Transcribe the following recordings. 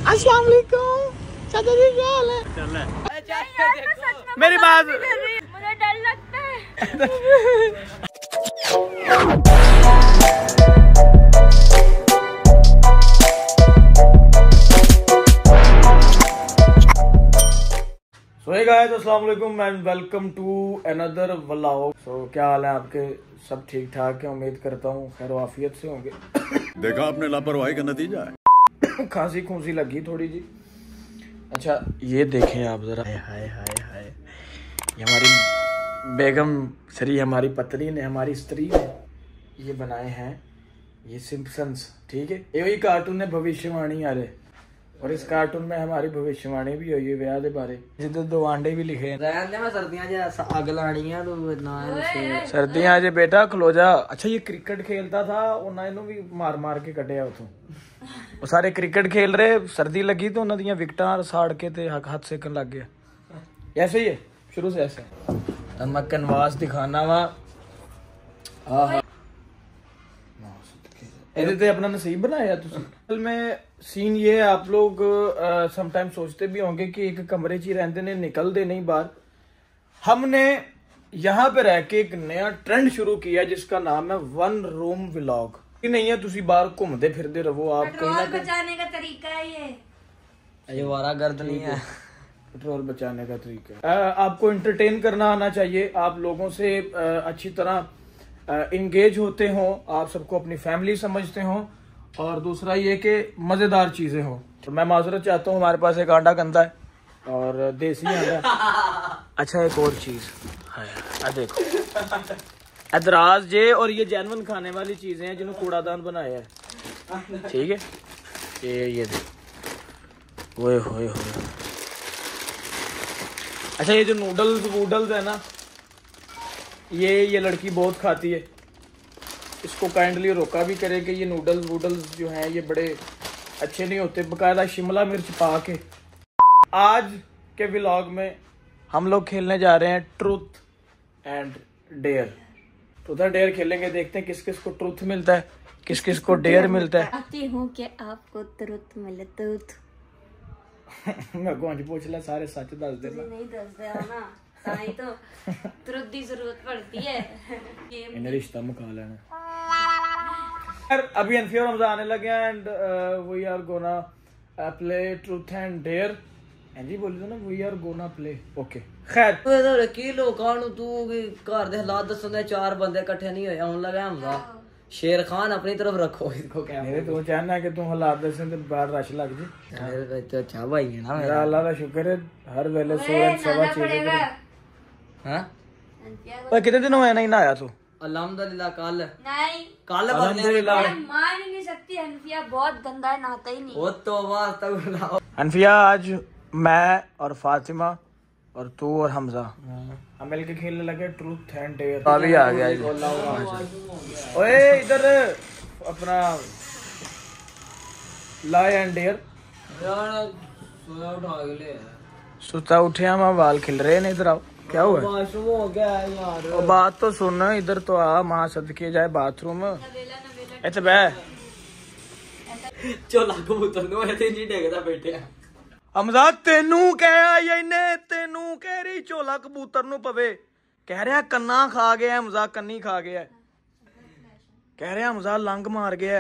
अस्सलाम वालेकुम चाचा जी, क्या हाल है? चल मेरी बात, मुझे डर लगता है। सो हे गाइस, अस्सलाम वालेकुम and welcome to another vlog. So क्या हाल है आपके? सब ठीक ठाक है, उम्मीद करता हूँ खैर वाफियत से होंगे। देखा आपने लापरवाही का नतीजा है। खांसी खूंसी लगी थोड़ी जी। अच्छा ये देखें आप जरा, हाय हाय हाय हाय, ये हमारी बेगम श्री हमारी पत्नी ने, हमारी स्त्री ने ये बनाए हैं, ये सिम्पसन्स, ठीक है। यही कार्टून है भविष्यवाणी वाले, और इस कार्टून में हमारी भविष्यवाणी भी हुई है ब्याह के बारे, जिधर 2 आंडे भी लिखे हैं। सर्दियां जे बेटा खलो जा। अच्छा ये क्रिकेट खेलता था, उन्होंने भी मार मार के कटिया उथों। वो सारे क्रिकेट खेल रहे, सर्दी लगी तो उन्होंने विकटा साड़ के ते हाथ सेकन लग गया। ऐसे ही है शुरू से ऐसे। अब मैं कैनवास दिखाना वा, ये अपना नसीब बनाया तुम। असल में सीन ये है, आप लोग समटाइम सोचते भी होंगे कि एक कमरे च ही रहते ने, निकलते नहीं बाहर। हमने यहाँ पे रह के एक नया ट्रेंड शुरू किया जिसका नाम है 1 रूम व्लॉग। नहीं है तुसी बाहर घूमते फिरते रहो, आप कहीं ना कहीं बचाने का तरीका है ये वारागर्द नहीं है, पेट्रोल बचाने का तरीका है। आपको एंटरटेन करना आना चाहिए, आप लोगों से अच्छी तरह इंगेज होते हो, आप सबको अपनी फैमिली समझते हो, और दूसरा ये कि मजेदार चीजें हो। तो मैं माजरत चाहता हूँ, हमारे पास एक आंडा गंदा है और देसी आंडा। अच्छा एक और चीज है, देखो अदराज जे, और ये जैनवन खाने वाली चीजें हैं जिन्होंने कूड़ादान बनाया है, ठीक है। ये देखो, ओए होए होए। अच्छा ये जो नूडल्स है ना, ये लड़की बहुत खाती है, इसको काइंडली रोका भी करे कि ये नूडल्स जो हैं ये बड़े अच्छे नहीं होते, बकायदा शिमला मिर्च पा के। आज के व्लॉग में हम लोग खेलने जा रहे हैं truth and dare. Truth and dare खेलेंगे, देखते हैं किस किस को ट्रूथ मिलता है, किस किस को डेयर मिलता है। चाहती हूँ कि आपको ट्रूथ मिले। ट्रूथ मैं को पूछ ले, सारे सच दस दे। नहीं दसदे हो ना, ताई तो ट्रूथ दी जरूरत पड़ती है। इन्हें रिश्ता मुका लेना। अभी अनफिया और हमजा आने लगे हैं and we are gonna play truth and dare. जी बोली तो ना, we are gonna play, okay. खैर की लोकां नूं तू घर दे हालात दसने, 4 बंदे इकट्ठे नहीं होए आउन लगा हमजा। शेर खान अपनी तरफ रखो इसको। क्या मेरे तो चाहना कि तू हालात दसे तो बाहर रश लग जी। मेरे तो अच्छा भाई है ना मेरा, अल्लाह का शुक्र है हर वेले सूरज सवा चीजें। हां पर कितने दिन हुए नहीं नहाया तू? अल्हम्दुलिल्लाह कल नहीं अल्हम्दुलिल्लाह। मान ही नहीं सकती, हनफिया बहुत गंदा है, नहाता ही नहीं। ओ तौबा तक। अनफिया आज मैं और फातिमा और तू और हमजा हम मिल के खेलने लगे ट्रूथ एंड डेयर। अभी आ गया ओए इधर अपना लाई एंड डेयर। सुता उठे हम, बाल खिल रहे हैं, इधर आओ। क्या हुआ? वाशरूम हो गया है यार। और बात तो सुन, इधर तो आ, मां सदके जाए बाथरूम। अच्छा बह चोला कबूतर नो ऐसे नहीं डेगदा बैठे। हमजा तेनू कह आई ने, तेनू कह रही झोला कबूतर नु पवे, कह रहा कन्ना खा गया हमजा, कन्नी खा गया, कह रहा हमजा लंग मार गया,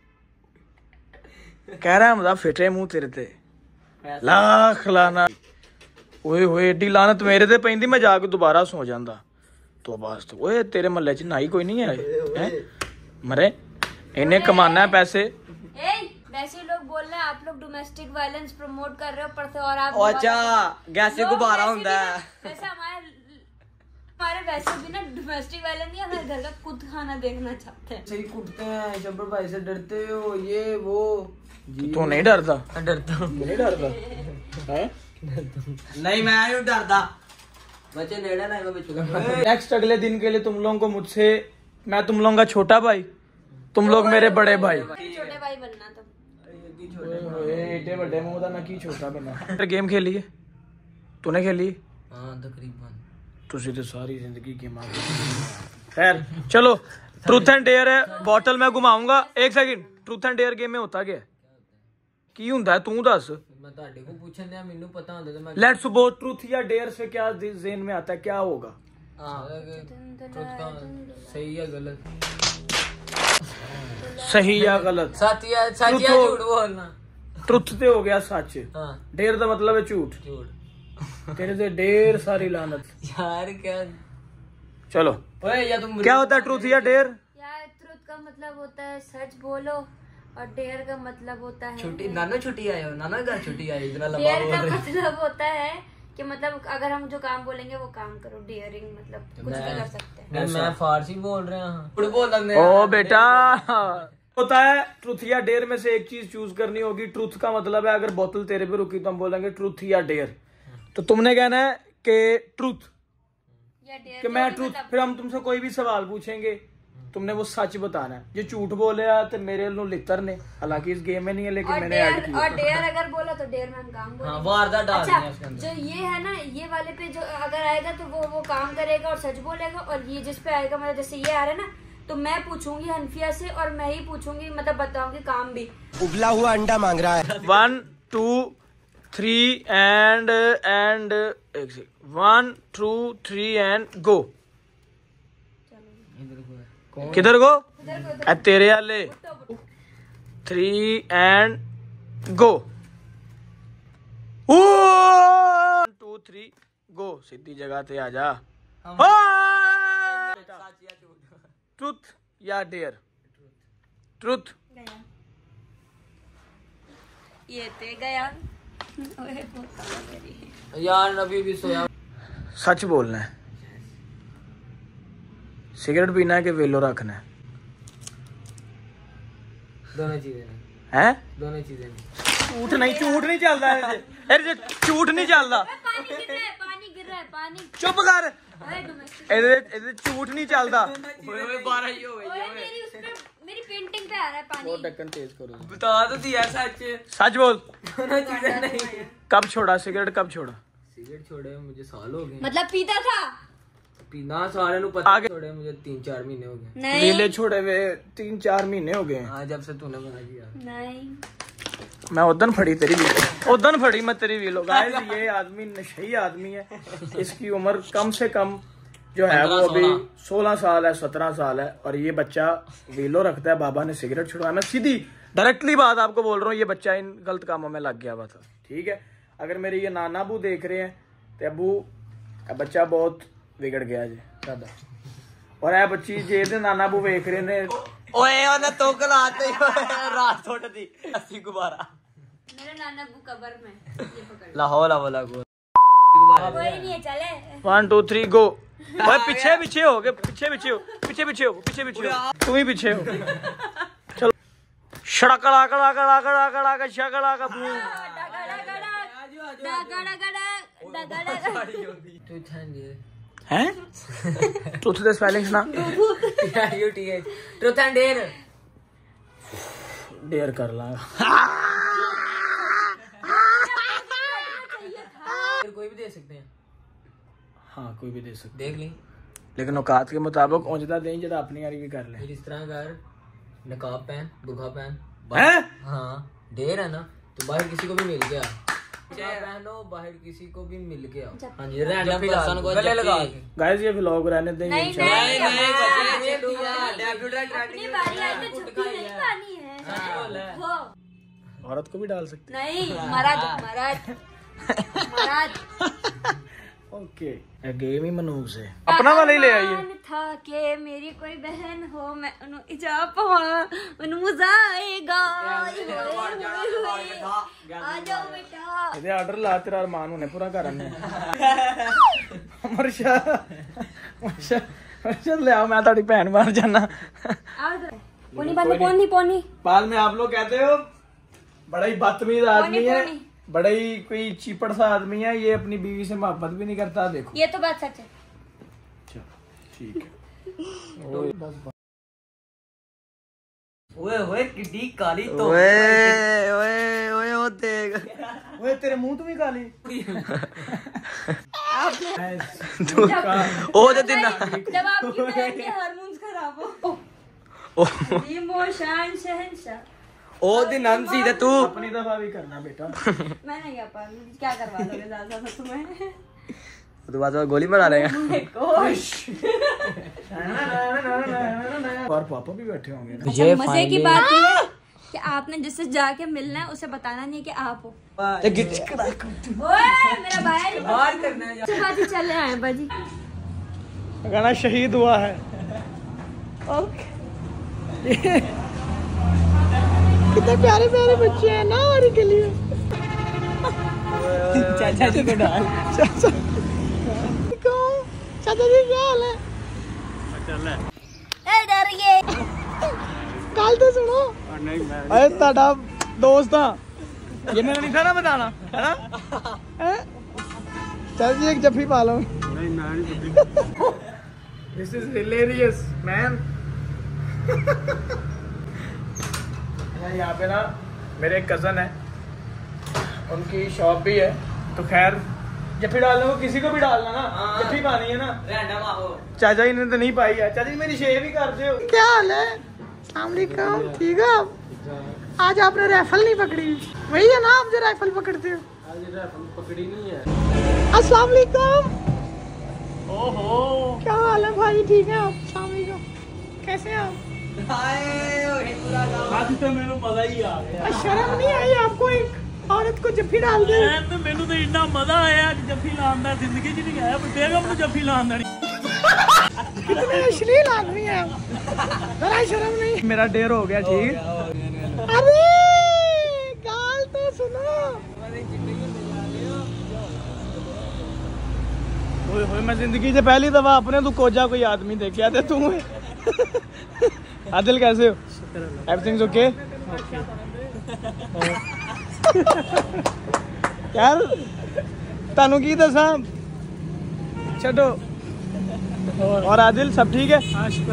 कह रहा हमजा फिटे मुंह तेरे ते, लाख लाना। ओए होए एडी लानत मेरे ते पैंदी, मैं जाके दोबारा सो जांदा। तो बस तो ओए तेरे महल्ले च नाई कोई नहीं है मरे, इन्हें कमाना है पैसे। वैसे लोग बोल रहे हैं आप लोग डोमेस्टिक वायलेंस प्रमोट कर रहे हो, पर और आप अच्छा गैस गुब्बारा होता है। वैसे हमारे वैसे भी ना डोमेस्टिक वायलेंस नहीं, हमारे घर का खुद खाना देखना चाहते हैं। सही कुटते हैं, शब्बर भाई से डरते हो, ये वो। तू नहीं डरता? डरता नहीं डरता है? नहीं मैं नहीं डरता, बच्चे नेड़ा ना को बिचुका। नेक्स्ट अगले दिन के लिए तुम लोगों को मुझसे, मैं तुम लोगों का छोटा भाई, तुम लोग मेरे बड़े भाई। छोटे भाई बनना तुम। एडे बड़े मुंह दा मैं की छोटा बना। गेम खेलिए, तूने खेली? हां तकरीबन। तुसी तो सारी जिंदगी गेम। खैर चलो, ट्रूथ एंड डेयर है, बॉटल मैं घुमाऊंगा। एक second, truth and dare game में होता क्या है की हुंदा है तू दस। मैं ਤੁਹਾਡੇ को पूछन दिया मैनू पता होंदा तो मैं लेट्स बोथ ट्रूथ या डेयर से क्या ज़हन में आता है, क्या होगा? ट्रुथ का सही या गलत, सही या गलत? सच या झूठ बोलना। ट्रुथ ते हो गया सच, हां डेयर का मतलब है झूठ। झूठ तेरे से ढेर सारी लानत। यार क्या, चलो ओए या तुम क्या होता है ट्रूथ या डेयर? यार ट्रुथ का मतलब होता है सच बोलो और डेयर का मतलब होता है छुट्टी नाना छुट्टी आए हो, नाना घर छुट्टी आई, इतना लंबा डेयर बोल का रहे। मतलब होता है कि मतलब अगर हम जो काम बोलेंगे वो काम करो। डेयरिंग मतलब कुछ भी कर सकते हैं। मैं फारसी बोल रहा हूं, झूठ बोल लगने। ओ बेटा, होता है ट्रूथ या डेयर में से एक चीज चूज करनी होगी। ट्रूथ का मतलब है अगर बोतल तेरे पे रुकी तो हम बोलेंगे ट्रूथ या डेयर। तो तुमने कहना है कि ट्रूथ या डेयर कि मैं ट्रूथ, फिर हम तुमसे कोई भी सवाल पूछेंगे तुमने वो सच बताना है। जो झूठ बोले तो मेरे लो लितर ने, हालांकि इस गेम में नहीं है लेकिन और मैंने ऐड डेयर किया। और डेयर अगर बोला तो डेयर में हम काम बोलेंगे। हां वारदात डाल अच्छा, दिया उसके अंदर। जो ये है ना, ये वाले पे जो अगर आएगा तो वो काम करेगा और सच बोलेगा। और ये जिस पे आएगा मतलब जैसे ये आ रहा है ना, तो मैं पूछूंगी हनफिया से और मैं ही पूछूंगी, मतलब बताऊंगी काम भी। उबला हुआ अंडा मांग रहा है। 1 2 3 एंड 1 2 3 एंड गो। किधर गो? तेरे वाले 3 एंड गो। 1 2 3 गो। सीधी जगह पे आ जा। ट्रूथ या डेयर? ट्रूथ। ये ते गया यार अभी भी सोया। सच बोलना है। सिगरेट पीना है कि वेलो रखना है? दोनों चीजें हैं? दोनों चीजें झूठ नहीं चलता है, झूठ नहीं चलता। पानी गिर रहा है, पानी गिर रहा है, पानी। चुप कर, ओए domestic। ਇਹਦੇ ਝੂਠ नहीं चलता। ओए 12 ही हो गई। ओए मेरी उस पे मेरी पेंटिंग पे आ रहा है पानी। ढक्कन तेज करो। बता तो दिया सच। सच बोल, दोनों चीजें नहीं। कब छोड़ा सिगरेट, कब छोड़ा? सिगरेट छोड़े मुझे साल हो गए। मतलब पीता था? पीना सारे नु पता। आगे छोड़े मुझे 3-4 महीने हो गए। नहीं नीले छोड़े हुए 3-4 महीने हो गए। हाँ जब से तूने मना किया। नहीं। मैं उदन फड़ी तेरी वीलो, उदन फड़ी मैं तेरी वीलो। गाइस ये आदमी नशई आदमी है। इसकी उम्र कम से कम जो है वो अभी 16 साल है, 17 साल है। और ये बच्चा वीलो रखता है। बाबा ने सिगरेट छुड़वाया। मैं सीधी डायरेक्टली बात आपको बोल रहा हूँ, ये बच्चा इन गलत कामों में लग गया हुआ था। ठीक है, अगर मेरे ये नाना अबू देख रहे हैं तो अबू बच्चा बहुत विगड़ गया जी दादा। और ए बच्ची जे दे नाना अबू वेख रहे ने, ओए ओने तो गलाते रात छोड़ दी 80 गुब्बारा। मेरा नाना अबू कब्र में। ये पकड़ लाहौल वाला को कोई नहीं है, चले। 1 2 3 गो। ओए पीछे पीछे हो गए, पीछे पीछे हो, पीछे पीछे हो, पीछे पीछे हो, तुम ही पीछे हो। चलो शड़कड़ा कड़ा कड़ा कड़ा कड़ा का शकड़ा का बू। हैं? ट्रूथ द स्पेलिंग्स ना ट्रूथ एंड डेयर। डेयर कर ला। कोई भी दे सकते हैं। हाँ कोई भी दे सकते, देख ली। लेकिन औकात के मुताबिक औंजदा दें जरा अपनी यारी भी कर ले। फिर इस तरह कर, नकाब पहन, बुर्का पहन। हैं? हाँ डेयर है ना, तो बाहर किसी को भी मिल गया पहनो, बाहर किसी को भी मिल गया। हाँ जी रैंडम पर्सन को गले लगा के। गाइस ये व्लॉग रहने देंगे नहीं इंशाल्लाह। नहीं डेब्यूटेंट अपनी बारी आई तो छुट्टी नहीं पानी है वो। औरत को भी डाल सकते नहीं महाराज महाराज महाराज। ओके गेम ही मनूब से अपना वाला ही ले आइए। था कि मेरी कोई बहन हो, मैं उन्हें इजा पावा, उन्हें मजा आएगा। आ जाओ बेटा। ਇਹਦੇ ਆਰਡਰ ਲਾ ਤੇਰਾ ਅਰਮਾਨ ਹੁਣੇ ਪੂਰਾ ਕਰਨ ਨੇ। ਮਰਸ਼ਾ ਲਿਆਓ, ਮੈਂ ਤੁਹਾਡੀ ਭੈਣ ਬਣ ਜਾਣਾ। पोनी बांधो, पोनी पोनी। बाद में आप लोग कहते हो बड़ा ही बदतमीज आदमी है, बड़ा ही कोई चीपड़ सा आदमी है, ये अपनी बीवी से मोहब्बत भी नहीं करता। देखो ये तो बात सच है। ठीक है। ओए ओए किड्डी काली तो ओए ओए ओए ओ देख, ओए तेरे मुंह तो भी काली। ओ दे दिन जब आपकी बहन के हार्मोन्स खराब हो। इमोशन शहंशाह। ओ दिन हंसी थे तू अपनी दफा भी करना बेटा। मैं नहीं कर पा रही, क्या करवा लोगे ज्यादा तो तुम्हें? तो बाद में गोली मारा रहेगा। और पापा भी बैठे होंगे ना। अच्छा, मजे की बात ये है कि आपने जिससे जाके मिलना है उसे बताना नहीं कि आप हो। ओए मेरा भाई बाहर करना है। बाजी चल रहा है बाजी। गाना शहीद हुआ है। कितने प्यारे प्यारे बच्चे हैं ना हमारे के लिए। चाचा जी को डाल। चाचा जी क्या हाल है? डर गए। कल तो सुनो। अरे ताड़ा दोस्त था ये मैंने नहीं था ना बताना है ना। चल जी एक जफ्फी पा लो। This is hilarious man. यहाँ पे ना मेरे एक कज़न है, उनकी शॉप भी है, तो खैर जफ्फी डालने को किसी को भी डालना ना, जफ्फी पानी है ना। चाचा जी ने तो नहीं पाई है। चाचा जी मेरी शेव ही कर दो। क्या हाल है? अस्सलाम वालेकुम। ठीक है आप? आज आपने राइफल नहीं पकड़ी? वही है ना आप जो राइफल पकड़ते हो? आज राइफल पकड़ी नहीं है। अस्सलाम वालेकुम। ओहो क्या हाल है भाई? ठीक है आप? अस्सलाम वालेकुम। कैसे हैं आप? आज तो मेरे मजा ही आ गया। शर्म नहीं आई आपको एक औरत को जफ्फी डाल दे? मैंने तो इतना मजा आया जफ्फी लाना जिंदगी च नहीं आया। बेगम को जफ्फी लाना कितने अश्लील आदमी है आप। जरा शर्म नहीं? मेरा डेर हो गया ठीक। अरे गाल तो सुनो। ओए मैं जिंदगी से पहली दफा अपने तो कोजा कोई आदमी देखा थे तू। आदिल कैसे हो? Everything's okay? यार तानू की दसा छो। और आदिल सब ठीक है?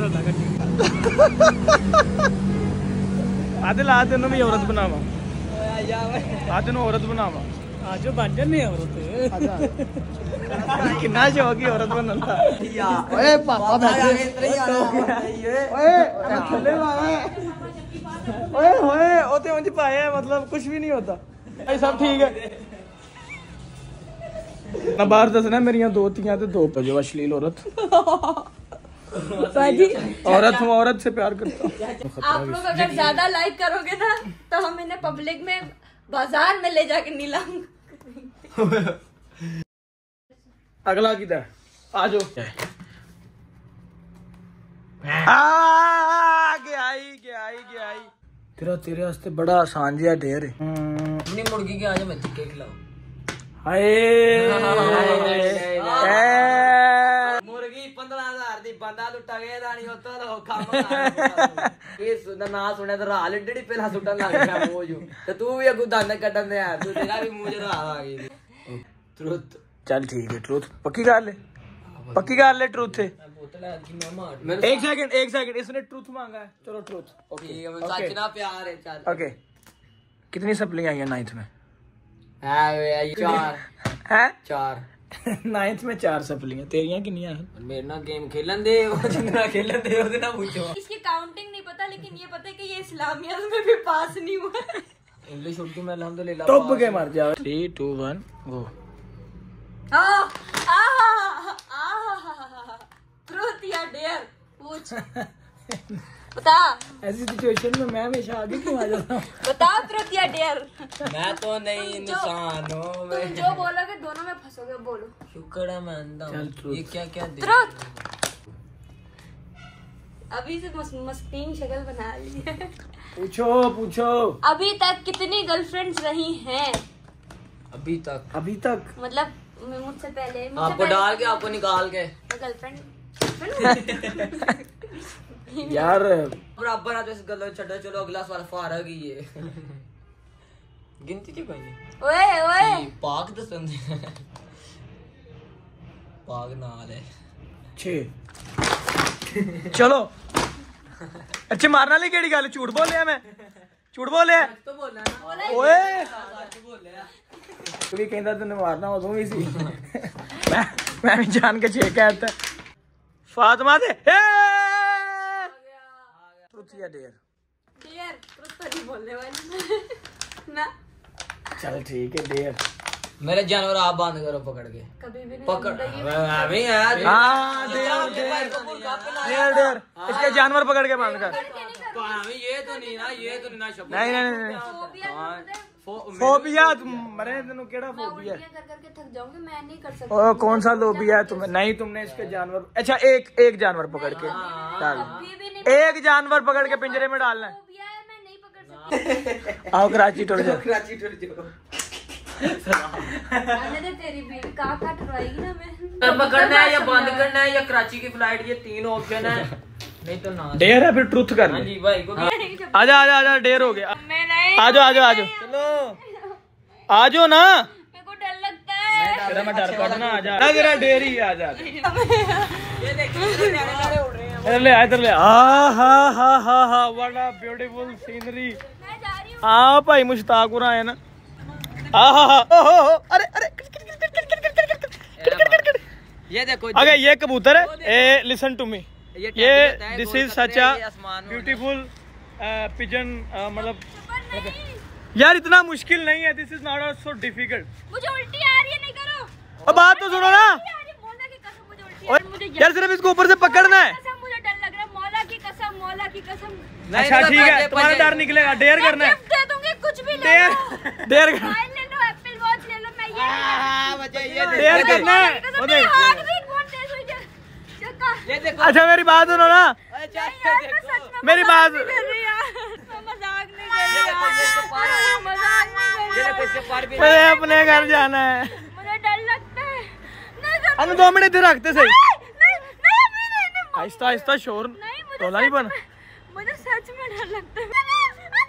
आदिल आज तेनों भी औरत बनावा। आज तेनों औरत बनावा। आज बन जाने औरत। कितना शौक ही औरत बनने का। ओए पापा बैठे। ओए थल्ले मारा। ओए होए ओते उंज पाए मतलब कुछ भी नहीं होता। भाई सब ठीक है ना? बाहर दसना मेरिया दो तियां ते दो जो अश्लील औरत। औरत हूँ, औरत से प्यार करता हूँ। आप लोग अगर ज्यादा लाइक करोगे ना तो हम इन्हें पब्लिक में बाजार में ले जाके नीलाम। अगला किधर? आ जाओ। आई तेरे वास्ते बड़ा आसान जिहा ढेर है। अपनी मुर्गी के आज मैं टिक्के खिलाऊं। हाय मुर्गी 15,000 दी बंदा लुटा गया दानी होता तो काम ये सुना ना सुने तो राल एडी पहला सुटन लग गया मोजू तो तू भी अगू दंद कटन दे तू तेरा भी मुंह जरा आ गई ट्रुथ। चल ठीक है ट्रूथ पक्की गल है। पक्की गल है ट्रूथ है। एक सेकंड इसने ट्रूथ मांगा है। चलो ट्रूथ सच ना प्यार है। चल ओके कितनी सप्लियां आई है 9th में? चार 9th में 4 सप्लियां। तेरियां कितनियां हैं? मेरे ना गेम खेलन दे जिंदा खेलन दे ओदे ना पूछो। इसकी काउंटिंग नहीं पता लेकिन ये पता है कि ये इस्लामिया में भी पास नहीं हुआ। इंग्लिश उर्दू में अल्हम्दुलिल्लाह टॉप के मर जाओ। 3 2 1 गो। ट्रूथ या डेयर पूछ। बता ऐसी सिचुएशन में मैं हमेशा आगे क्यों आ जाता हूँ? बता ट्रूथ या डेयर। मैं तो नहीं इंसान हूँ। तुम जो बोलोगे दोनों में फंसोगे। बोलो। शुक्र है मैं अंधा हूँ। ये क्या क्या दे ट्रूथ। अभी से मस्तीन शक्ल बना ली है। पूछो अभी तक कितनी गर्लफ्रेंड्स रही हैं? अभी तक मतलब मुझसे पहले आपको डाल के आपको निकाल के गर्लफ्रेंड यार बराबर आ इस गल छड्डो। चलो अगला सवाल फारग ही है। गिनती क्यों कोई नहीं? ओए पाक दसन पाक नाल है 6। चलो अच्छा मारना ली केड़ी गल? झूठ बोलिया मैं? झूठ बोलिया तो बोलना ना ओए बोलिया तू भी कहंदा तने मारना उदों भी सी। मैं भी जान के 6 कहता। फातिमा दे ट्रूथ या डेयर? डेयर ट्रूथ नहीं बोलने वाली ना। चल ठीक है डेयर। मेरे जानवर आप बंद करो पकड़ के। कभी भी नहीं पकड़ जिंदगी में। अभी यार हाँ डेयर इसके जानवर पकड़ के बांध कर। ये तो नहीं ना, ये तो नहीं ना शब्द। नहीं फोबिया फोबिया मरे तेन केड़ा मैं फोबिया उल्टियां कर करके थक जाऊंगी, मैं नहीं कर सकती। कौन सा लोबिया है तुम्हें? नहीं तुमने इसके जानवर अच्छा एक जानवर पकड़ के डाल, कभी भी नहीं। एक जानवर पकड़ के पिंजरे में डालना है। फोबिया है, मैं नहीं पकड़ सकती। आओ कराची टुर जाओ। कराची टूर जाओ। आने दे तेरी भी काट करवाएगी ना मैं। पकड़ना है या बंद करना है या कराची की फ्लाइट, ये 3 ऑप्शन है। नहीं तो ना डेयर है फिर ट्रुथ कर हाँ ले। जी भाई को आजा आजा आजा डेयर हो गया। मैं नहीं। आजो आजो आजो चलो। आजो ना। मेरे को डर लगता है। तेरा मैं डर काटना आजा। तेरा डेयर ही है, आजा। ये देखिए उड़ रहे हैं। इधर ले इधर ले। हा व्हाट अ ब्यूटीफुल सीनरी। मैं जा रही हूँ। हाँ भाई मुश्ताक हो रहा है ना। ओहो अरे अरे ये देखो अगे ये कबूतर है। ए लिसन टू मी, ये ये होता है, दिस गोल इज कतरे, सच अ ये आसमान में ब्यूटीफुल पिजन मतलब पर नहीं। यार इतना मुश्किल नहीं है। This is not so difficult. मुझे उल्टी आ रही है, नहीं करो। अब बात तो सुनो ना। मौला की कसम मुझे उल्टी आ रही है, मुझे यार सिर्फ इसको ऊपर से पकड़ना है। कसम मुझे डर लग रहा है। मौला की कसम, मौला की कसम। नहीं, अच्छा तो ठीक है बजे- तुम्हारा बजे- डर निकलेगा। डेयर करना है। गिफ्ट दे दूंगी, कुछ भी ले डेयर लो। डेयर मोबाइल ले लो, एप्पल वॉच ले लो, मैं ये डेयर करना है। वो देख। हार्ट बीट बहुत तेज हुई है। चक्का। ये देखो। अच्छा मेरी बात सुनो ना। अच्छा यार, मैं देखो। सच में मेरी मजाक बात- नहीं कर रही यार। मैं मजाक नहीं कर रही ये देखो, ये इसको पार है। यार। मजाक नहीं कर ये रही देखो इसके पार भी मुझे अपने घर जाना है। मुझे डर लगता है। नहीं कर अनु 2 मिनट इधर रखते सही। नहीं नहीं अभी नहीं। आहिस्ता आहिस्ता शोर नहीं, मुझे रोला नहीं सच बन। में- मुझे सच में डर लगता है।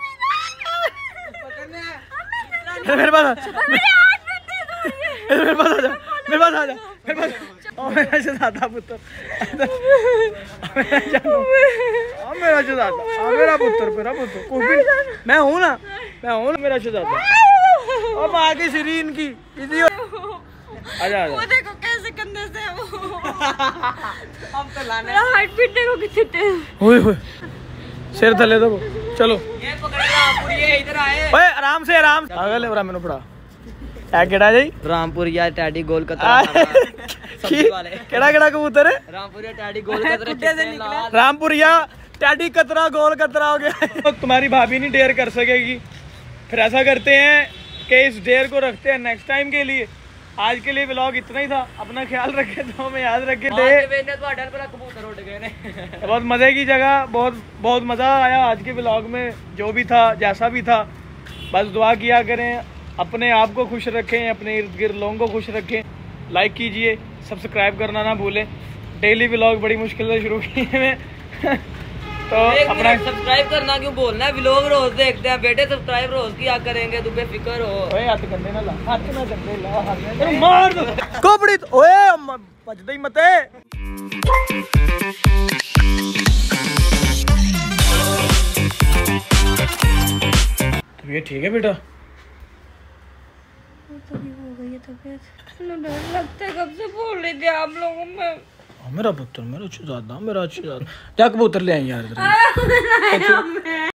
पकड़ना है। मेरे पास आ। मेरे हाथ में तेज हो रही है। मेरे पास आ जा। मेरे पास आ जा। मेरे पास ओ मेरा शहजादा पुत्र। मेरा जानू। ओ मेरा शहजादा। आ मेरा पुत्र कोई भी मैं हूं ना। मैं हूं ना मेरा शहजादा। ओ मां की सीरी इनकी इसी आजा वो आजा। देखो कैसे कंधे से है वो। हम तो लाने। मेरा हार्ट बीट देखो कितनी तेज। ओए ओए सिर थले दो। चलो ये पकड़ना रामपुर, ये इधर आए। ओए आराम से आगल है मैनू पड़ा है केड़ा जी रामपुर या टैडी गोल कतरा सब्जी वाले। केड़ा केड़ा कबूतर है? रामपुर या टैडी गोल कतरा से निकले। रामपुरिया टैडी कतरा गोल कतरा हो गया। तुम्हारी भाभी नहीं डेयर कर सकेगी। फिर ऐसा करते हैं कि इस डेयर को रखते हैं नेक्स्ट टाइम के लिए। आज के लिए व्लॉग इतना ही था। अपना ख्याल रखे तो हमें याद रखे। कबूतर उड़ गए ने। बहुत मजे की जगह, बहुत मजा आया आज के व्लॉग में। जो भी था जैसा भी था, बस दुआ किया करें, अपने आप को खुश रखें, अपने इर्द गिर्द लोगों को खुश रखें। लाइक कीजिए, सब्सक्राइब करना ना भूलें। डेली व्लॉग बड़ी मुश्किल से शुरू किए हैं। तो अपना सब्सक्राइब करना क्यों बोलना है? व्लॉग रोज देखते हैं बेटे, सब्सक्राइब रोज किया करेंगे, तू बेफिक्र हो। ओए हाथ गंदे ना ला, हाथ ना गंदे ला, हाथ मार दो कोपड़ी। ओए बजदे ही मते। ये ठीक है बेटा। तभी हो गई है तबीयत। डर लगता है, कब से बोल रही थी आप लोगों में। मेरा पुत्र, मेरा शहजादा, मेरा शहजादा। जा कबूतर ले आई यार।